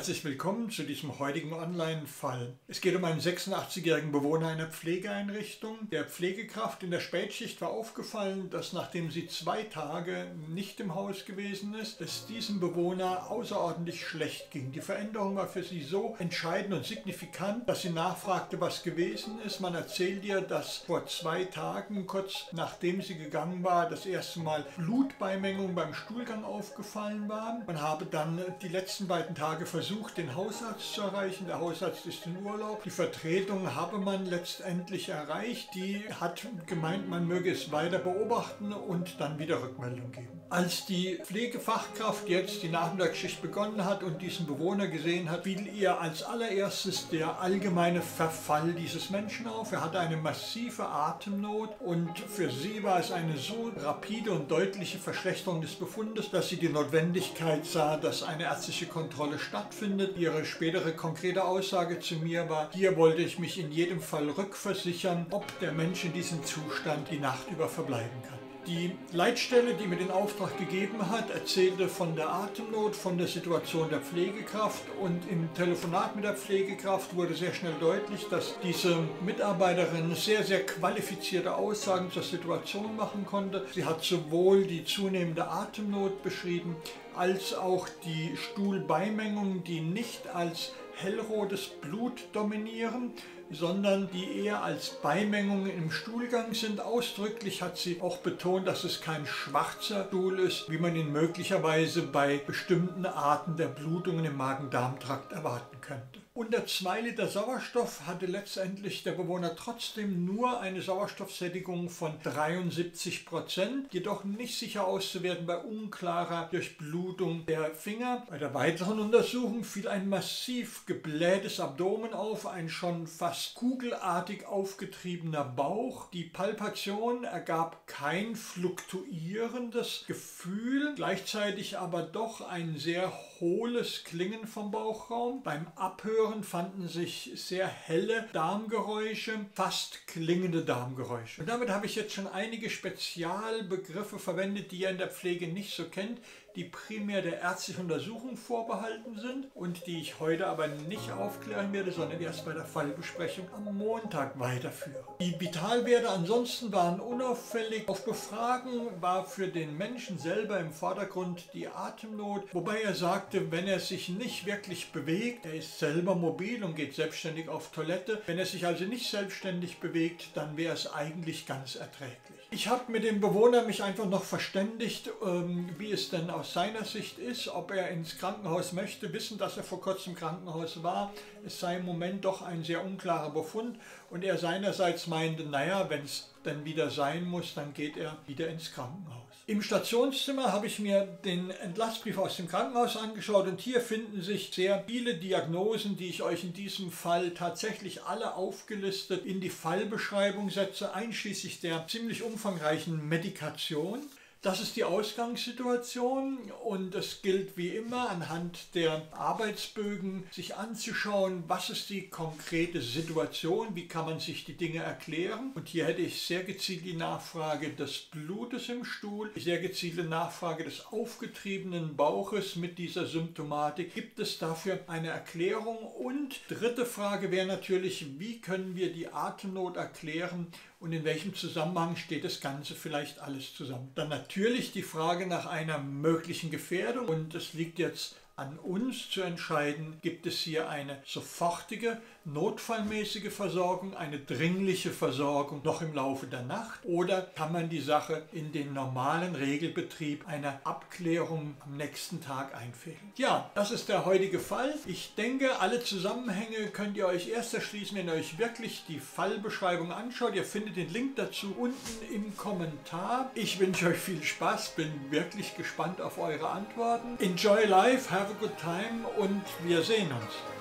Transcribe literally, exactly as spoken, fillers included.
Herzlich willkommen zu diesem heutigen Online-Fall. Es geht um einen sechsundachtzigjährigen Bewohner einer Pflegeeinrichtung. Der Pflegekraft in der Spätschicht war aufgefallen, dass nachdem sie zwei Tage nicht im Haus gewesen ist, es diesem Bewohner außerordentlich schlecht ging. Die Veränderung war für sie so entscheidend und signifikant, dass sie nachfragte, was gewesen ist. Man erzählt ihr, dass vor zwei Tagen, kurz nachdem sie gegangen war, das erste Mal Blutbeimengungen beim Stuhlgang aufgefallen waren. Man habe dann die letzten beiden Tage versucht, den Hausarzt zu erreichen. Der Hausarzt ist in Urlaub. Die Vertretung habe man letztendlich erreicht. Die hat gemeint, man möge es weiter beobachten und dann wieder Rückmeldung geben. Als die Pflegefachkraft jetzt die Nachmittagsschicht begonnen hat und diesen Bewohner gesehen hat, fiel ihr als allererstes der allgemeine Verfall dieses Menschen auf. Er hatte eine massive Atemnot und für sie war es eine so rapide und deutliche Verschlechterung des Befundes, dass sie die Notwendigkeit sah, dass eine ärztliche Kontrolle stattfindet. Ihre spätere konkrete Aussage zu mir war: Hier wollte ich mich in jedem Fall rückversichern, ob der Mensch in diesem Zustand die Nacht über verbleiben kann. Die Leitstelle, die mir den Auftrag gegeben hat, erzählte von der Atemnot, von der Situation der Pflegekraft, und im Telefonat mit der Pflegekraft wurde sehr schnell deutlich, dass diese Mitarbeiterin sehr, sehr qualifizierte Aussagen zur Situation machen konnte. Sie hat sowohl die zunehmende Atemnot beschrieben, als auch die Stuhlbeimengung, die nicht als hellrotes Blut dominieren, sondern die eher als Beimengungen im Stuhlgang sind. Ausdrücklich hat sie auch betont, dass es kein schwarzer Stuhl ist, wie man ihn möglicherweise bei bestimmten Arten der Blutungen im Magen-Darm-Trakt erwarten könnte. Unter zwei Liter Sauerstoff hatte letztendlich der Bewohner trotzdem nur eine Sauerstoffsättigung von dreiundsiebzig Prozent, jedoch nicht sicher auszuwerten bei unklarer Durchblutung der Finger. Bei der weiteren Untersuchung fiel ein massiv geblähtes Abdomen auf, ein schon fast kugelartig aufgetriebener Bauch. Die Palpation ergab kein fluktuierendes Gefühl, gleichzeitig aber doch ein sehr hohles Klingen vom Bauchraum. Beim Abhören fanden sich sehr helle Darmgeräusche, fast klingende Darmgeräusche. Und damit habe ich jetzt schon einige Spezialbegriffe verwendet, die ihr in der Pflege nicht so kennt, die primär der ärztlichen Untersuchung vorbehalten sind und die ich heute aber nicht aufklären werde, sondern erst bei der Fallbesprechung am Montag weiterführe. Die Vitalwerte ansonsten waren unauffällig. Auf Befragen war für den Menschen selber im Vordergrund die Atemnot, wobei er sagte, wenn er sich nicht wirklich bewegt, er ist selber mobil und geht selbstständig auf Toilette, wenn er sich also nicht selbstständig bewegt, dann wäre es eigentlich ganz erträglich. Ich habe mit dem Bewohner mich einfach noch verständigt, ähm, wie es denn aus seiner Sicht ist, ob er ins Krankenhaus möchte, wissen, dass er vor kurzem im Krankenhaus war. Es sei im Moment doch ein sehr unklarer Befund und er seinerseits meinte, naja, wenn es dann wieder sein muss, dann geht er wieder ins Krankenhaus. Im Stationszimmer habe ich mir den Entlassbrief aus dem Krankenhaus angeschaut und hier finden sich sehr viele Diagnosen, die ich euch in diesem Fall tatsächlich alle aufgelistet in die Fallbeschreibung setze, einschließlich der ziemlich umfangreichen Medikation. Das ist die Ausgangssituation und es gilt wie immer anhand der Arbeitsbögen sich anzuschauen, was ist die konkrete Situation, wie kann man sich die Dinge erklären. Und hier hätte ich sehr gezielt die Nachfrage des Blutes im Stuhl, sehr gezielte Nachfrage des aufgetriebenen Bauches mit dieser Symptomatik. Gibt es dafür eine Erklärung? Und dritte Frage wäre natürlich, wie können wir die Atemnot erklären und in welchem Zusammenhang steht das Ganze vielleicht alles zusammen? Dann natürlich die Frage nach einer möglichen Gefährdung und es liegt jetzt an uns zu entscheiden, gibt es hier eine sofortige, notfallmäßige Versorgung, eine dringliche Versorgung noch im Laufe der Nacht oder kann man die Sache in den normalen Regelbetrieb einer Abklärung am nächsten Tag einfädeln. Ja, das ist der heutige Fall. Ich denke, alle Zusammenhänge könnt ihr euch erst erschließen, wenn ihr euch wirklich die Fallbeschreibung anschaut. Ihr findet den Link dazu unten im Kommentar. Ich wünsche euch viel Spaß, bin wirklich gespannt auf eure Antworten. Enjoy life, have a good time und wir sehen uns.